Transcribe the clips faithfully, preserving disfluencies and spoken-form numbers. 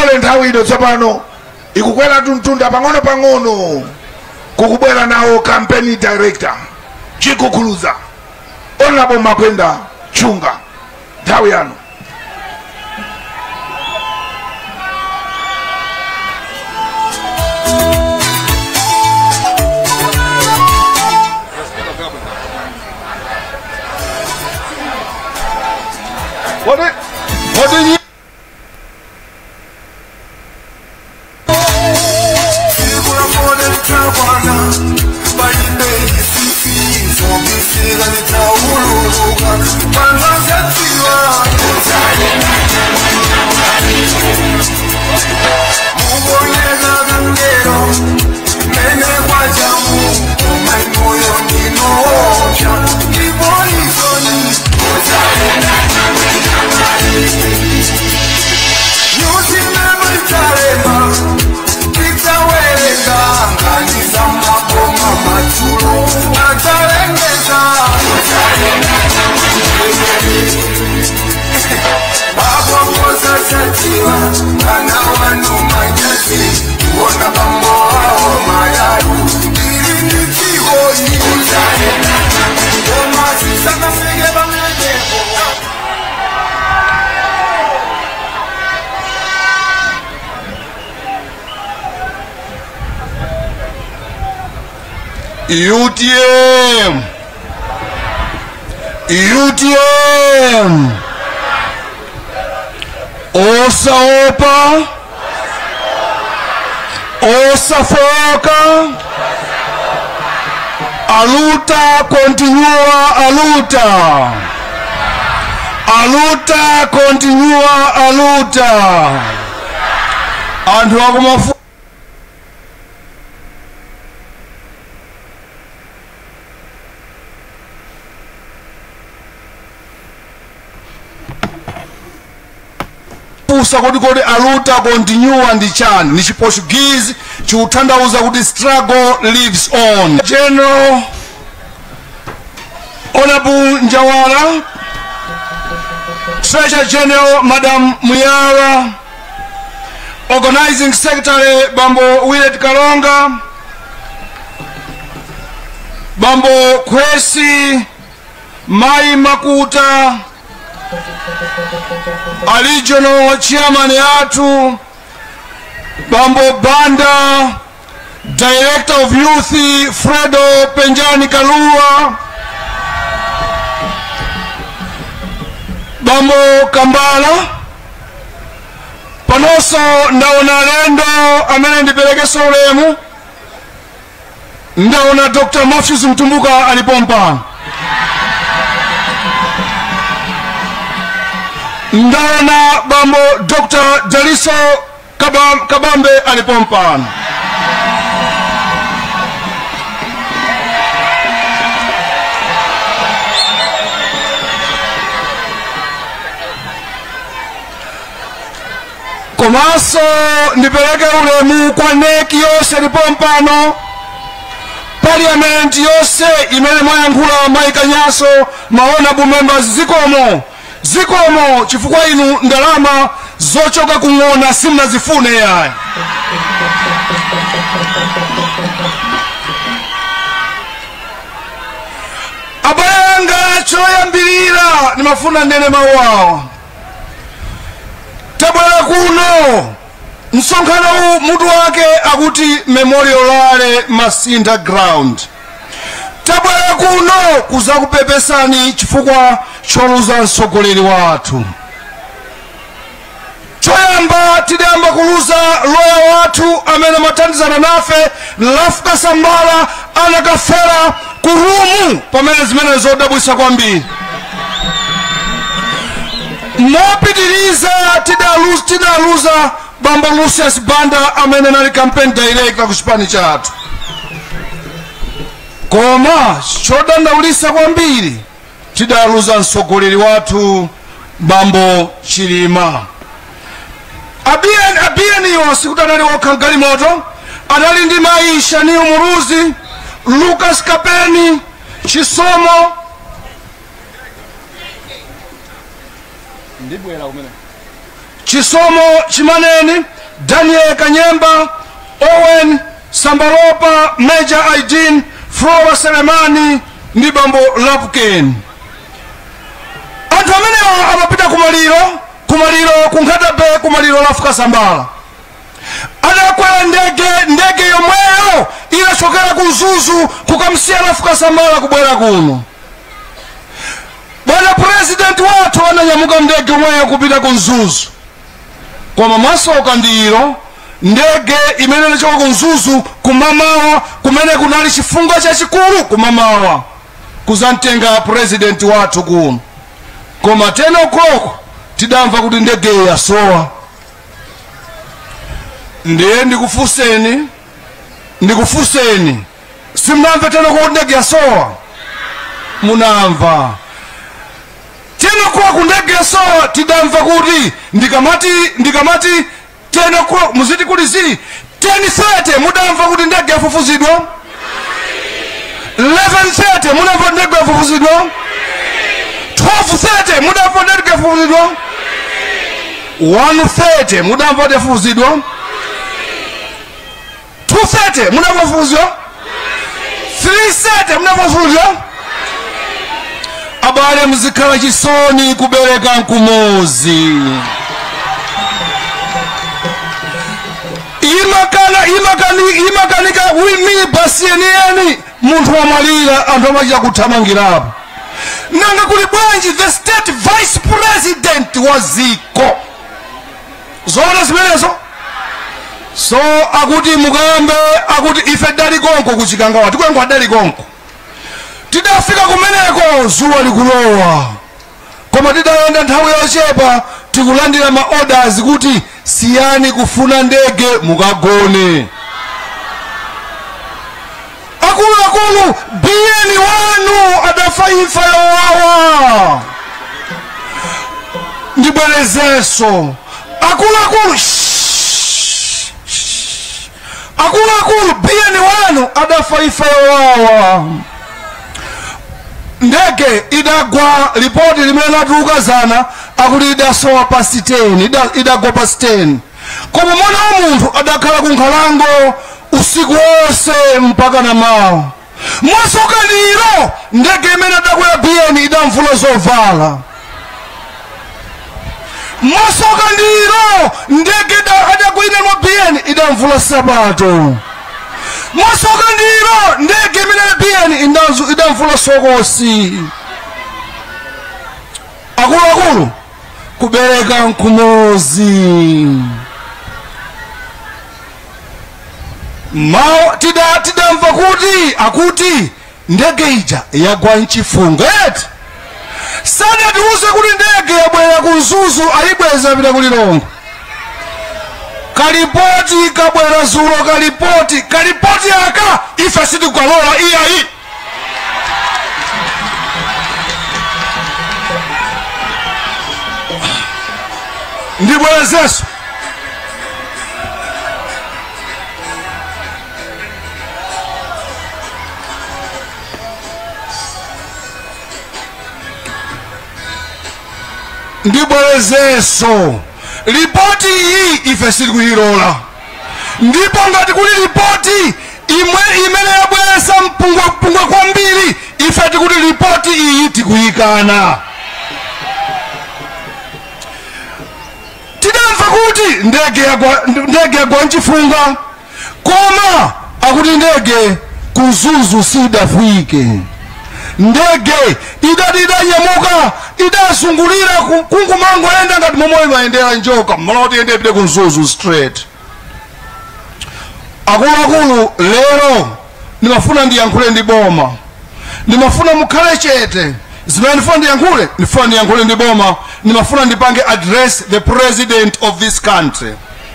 chikole nthawi ino tsopano ikukwera tuntunda pang'ono pang'ono kukubwera nawo campaign director chikukhuluza Honorable Makwenda Chunga nthawi yanu. What it? What did you? U T M U T M Osaopa Osafoka Aluta continua aluta Aluta continua aluta Antu wakumafu Pusa kuti kuti aluta continua ndi chani ni Portuguese chiutanthauza kuti struggle lives on. General Honorable Njawala, Treasurer General Madam Muyara, Organizing Secretary Bambo Willet Kalonga, Bambo Kwesi Mai Makuta, a regional chairman yatu Bambo Banda, Director of Youth Fredo Penjani Kalua, Bambo Kambala, panoso ndaona lendo amene ndipelekesa ulemu, ndaona Doctor Matthews Mtumbuka alipompa, ndaona Bambo Doctor Daliso Kabambe alipompa, komaso ndipeleke ulemu kwa neki yose lipompano parliament yose imene mwayankhula maikanyaso maona bu members zikomo zikomo chifukwa inu ndalama zochoka kung'ona simnazifune yayi. Abayanga choyambirira nimafuna ndene mawu awo. Tabwera kuno msonkhano huu mutu wake akuti Memorial Masinda Ground. Tabwera kuno kuza kupepesani chifukwa choluza msogoleri watu. Choyamba tidamba kuluza loya watu amene matandizana nafe Lafka Sambala anakafera kurumu pamene zimene zodabwisa kwambiri. Mopitiriza tidaluza tidaluza Bambo Lucius Banda amene nali campaign director ku chipani chatu. Koma chodandaulisa kwambiri tidaluza msogoleri watu Bambo Chilima. Abian abian yonse kutanali wokangali moto anali ndi Maisha ni Umuruzi, Lucas Kapeni, Chisomo Ndibwera umene Chisomo Chimaneni, Daniel Kanyemba, Owen Sambalopa, Major Aidin, Flora Selemani, Nibambo Lapken. Antu amene amapita kumaliro, kumaliro kunkatabe, kumaliro lafuka Sambala. Adakwera ndege, ndege yomweyo inachokera kunzuzu kukamsia lafuka Sambala kubwera kuno. Bwana president watu wananyamuka ndege yomweyo kupita kunzuzu. Kwa mamasoka ndiro ndege imene nachoka kunzuzu kumamawa kumene kunali chifungo cha chikulu kumamawa kuzamtenga president watu kuno. Koma ten o'clock tidamva kuti ndege yasowa. Ndiye ndikufuseni ndikufuseni simnamva ten o'clock ndege yasowa? Munamva. ten o'clock ndege yasowa tidamva kuti ndikamati ndikamati ten o'clock muziti kuti zi ten thirty mudamva kuti ndege yafufuzidwa. eleven thirty mudamva ndege yafufuzidwa. twelve thirty mudamva ndege yafufuzidwa. one thirty mudamva ndege yafufuzidwa. two thirty mudamva yafufuzidwa. three thirty mudamva yafufuzidwa. Abale mzikala chisoni kubereka nkumozi. Imakana imakani imakanika wimi basienieni muntu wa malira antu amachita kuthamangirapo. Nanga kuli bwanji the state vice president waziko. Zona zimenezo. So akuti mugambe akuti ife dali konko kuchikanga wati kwenko dali konko. Tidafika kumeneko zuwa likulowa. Koma tidayenda nthawi yochepa tikulandira ma orders kuti siyani kufuna ndege mukagone. Akulu akulu biyeni wanu adafa imfa yowawa. Ndibwerezenso. Akulu akulu akulu akulu biyeni wanu adafa imfa yowawa. Ndege idagwa ripoti limene latuluka zana akuti idasowa pasi ten idagwa pasi ten. Koma mwana wa munthu adakhala kunkhalango usiku wonse mpaka na mawa. Mwasokaniro ndege imene adakwera biyeni idamvula zovala. Mwasokaniro ndege adakwera biyeni idamvula sabato. Mwasokaniro ndege imene biyeni indazu idamvula sokosi. Akulu akulu kubereka nkumozi. Mao tida tidamva kuti akuti ndege ija yagwa nchifungo eti. Sana tiuze kuti ndege yabwera kunzuzu ayibweza pita kulilongo. Kalipoti kabwera zulo kalipoti kalipoti aka ife sitikalola iya hii. Ndibwerezeso. Ndibwerezeso. Ripoti hii ife sitikuilola. Ndipo ngati kuli ripoti imwe imene yabweresa mpungwe mpungwe kwambiri ife tikuti ripoti iyi tikuyikana. Tidamva kuti ndege yagwa ndege yagwa nchifunga. Koma akuti ndege kunzuzu sidafike. Ndege idadi idanyamuka idasungulira kunkumango enda ngati momwe imayendera njoka maloti ende pite kunzuzu straight. Akulu akulu lero nimafuna ndiyankhule ndi boma. Nimafuna mukhale chete. Zimene ndifuna ndiyankhule ndifuna ndiyankhule ndi boma. Nimafuna ndipange address the president of this country.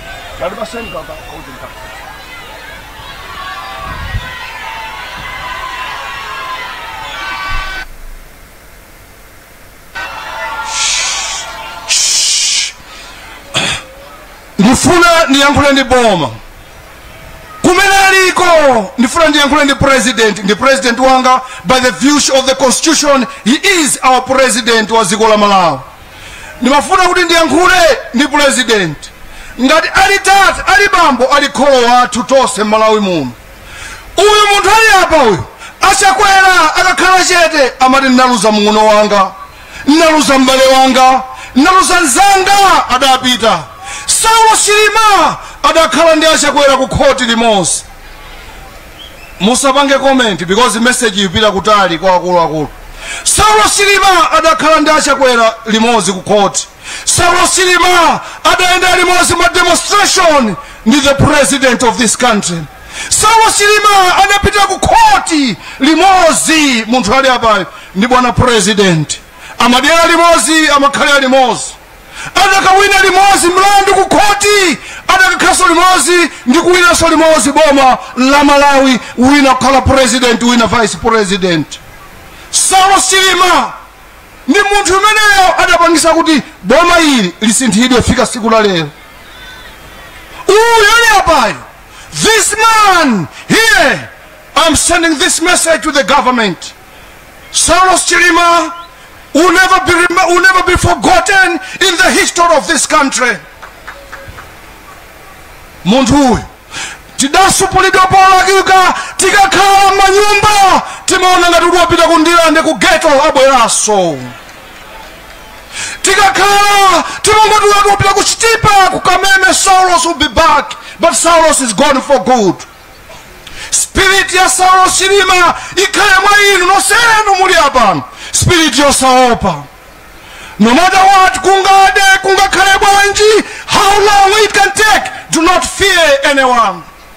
Ndifuna ndiyankhule ndi boma. Kumene aliko ndifuna ndiyankhule ndi president. Ndi president wanga by the views of the constitution he is our president wa dziko la Malawi. Ndimafuna kuti ndiyankhule ndi president. ngati ali tata ali bambo ali kholo wathu tonse m'Malawi muno. Uyu munthu ali apa uyu achakwera akakhala chete amati ndaluza mng'ono wanga, ndaluza m'bale wanga, ndaluza nzanga, adapita. Saulo Chilima adakhala ndi achakwera ku khoti limodzi. Musapange comment because message ipita kutali kwa akuluakulu. Saulo Chilima adakhala ndi achakwera limodzi ku khoti. Saulo Chilima adaenda limodzi ma demonstration ndi the president of this country. Saulo Chilima adapita ku khoti limodzi munthu ali apayo ndi bwana president. Amadera limodzi amakhalira limodzi. Adakawina limodzi mlandu ku khoti, adakakhaso limodzi ndi kuwinaso limodzi boma la Malawi, wina kukhala president wina vice president. Saulo Chilima ndi munthu umeneyo adapangisa kuti boma ili lisinthidwe fika siku la lero. Uyu ali apayo. This man here, I'm sending this message to the government. Saulo Chilima will never be will never be forgotten in the history of this country. Munthu uyu tidasupulidwapolakika tikakhala m'manyumba timaona ngati tiwapita kundila ndi ku ghetto abweraso. Tikakhala timaona ngati tiwapita ku Chitipa ku Kameme. Saulos will be back, but Saulos is gone for good. Spirit ya Saulo Chilima ikhale mwa inu nonsenu muli apano. Spirit yosaopa. No matter what, kungade kungakhale bwanji, how long it can take, do not fear anyone.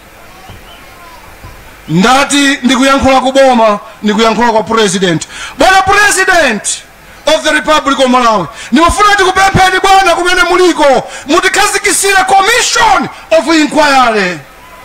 Ndati ndikuyankhula kuboma, ndikuyankhula kwa president. Bwana president of the Republic of Malawi, nimafuna tikupempheni bwana kumene muliko mutikhazikitsire commission of inquiry.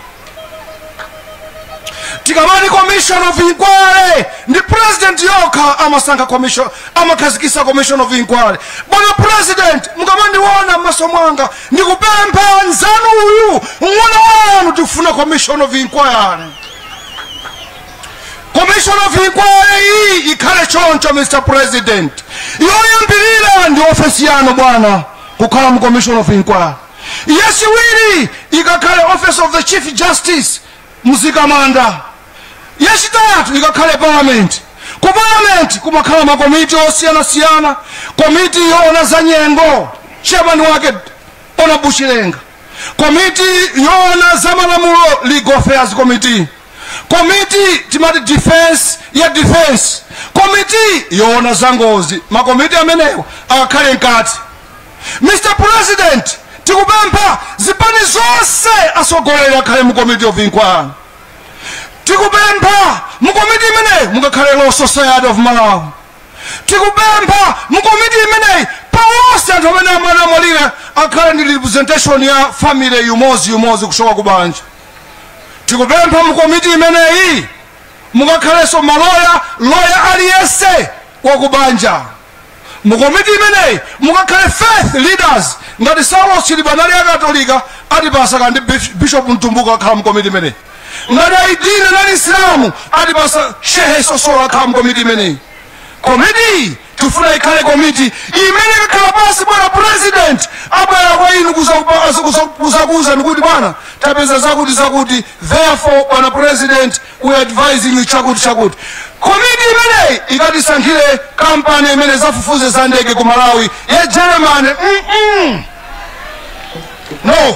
Tikamani commission of inquiry ndi president yokha amasankha commission, amakhazikitsa commission of inquiry. Bwana president, mukamandiona m'maso mwanga ndikupempha nzanu uyu mwana wanu tikufuna commission of inquiry. Commission of inquiry iyi ikhale choncho Mister President. Yoyambirira ndi office yanu bwana kukhala mu commission of inquiry. Yachiwiri ikakhale office of the Chief Justice Muzikamanda. Yachitatu ikakhale parliament. Ku parliament kumakhala makomiti osiyana-siyana. Komiti yoona za nyengo, chairman wake Ona Bushilenga. Komiti yoona za malamulo, Legal Affairs Committee. Komiti timati defense ya defense. Komiti yoona za ngozi. Makomiti amenewo akakhale nkati. Mister President, tikupempha zipani zonse asogolera akhale mu committee of inquiry. Tikupempha mu committee imeneyi mukakhale Law Society of Malawi. Tikupempha mu committee imeneyi pawonse anthu amene amwalira akhale ndi representation ya family yumozi yumozi kushoka kubanja. Tikupempha mu committee imeneyi mukakhalenso maloya loya aliyense wakubanja. Mu committee imeneyi mukakhale faith leaders ngati Saulo Chilima nali akatolika atipasa kandi Bishop Mtumbuka akhala mu committee imeneyi. Ngati aidini nali Islamu atipasa Shehe Sosola akhala mu committee imeneyi. Committee tufuna ikhale committee imene ikakhala pasi bwana president abwera kwa inu kuzakuza nikuti bwana tapeza zakuti zakuti, therefore bwana president we are advising you chakuti chakuti. Committee imeneyi ikatisankhire kampani imene zafufuze za ndege ku Malawi ya German. mm -mm. No,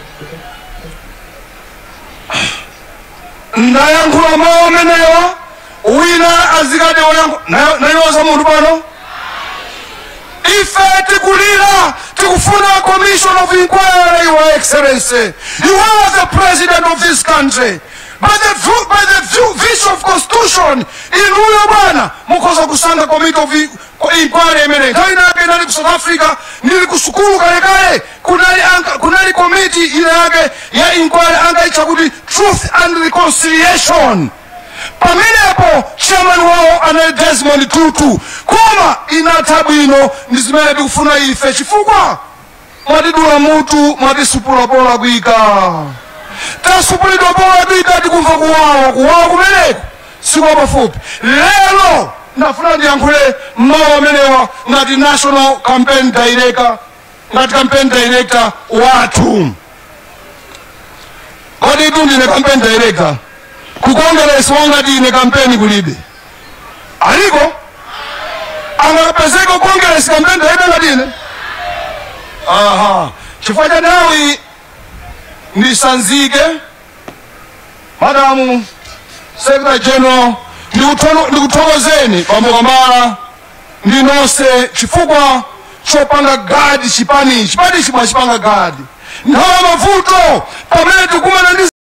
ndayankhula mawu amenewa wina azikade oyangu nayoza munthu pano. Ife tikulira tikufuna commission of inquiry, your excellency. You are the president of this country. By the by the vision of constitution in huyo bwana mukoza kusanga committee of inquiry imene taina kenali ku South Africa nili kusukulu kale kale kunali anka kunali committee ile yake ya inquiry anga ichakuti truth and reconciliation. Pamenepo chairman wao ana Desmond Tutu. Koma inatabwino ndizimene tikufuna ife chifukwa mwatidula mutu mwatisupula pola kuika. Tasupulidwa pola kuika tikumva kuwawa kuwawa kumeneko sikwa pafupi. Lero ndafuna ndiyankhule mawu amenewa ngati national campaign director ngati campaign director wathu. Kodi tu ndine campaign director ku Congress wanga ndine campaign kulibe aliko angapezeka Congress campaign director ngadine. Aha, chifukwa cha nawi ndisanzike Madam Secretary General, ndikuthokozeni pamukambala ndinonse chifukwa chopanga gadi chipani chipani chimwe chipanga gadi nthawi mavuto pamene tikumana ndi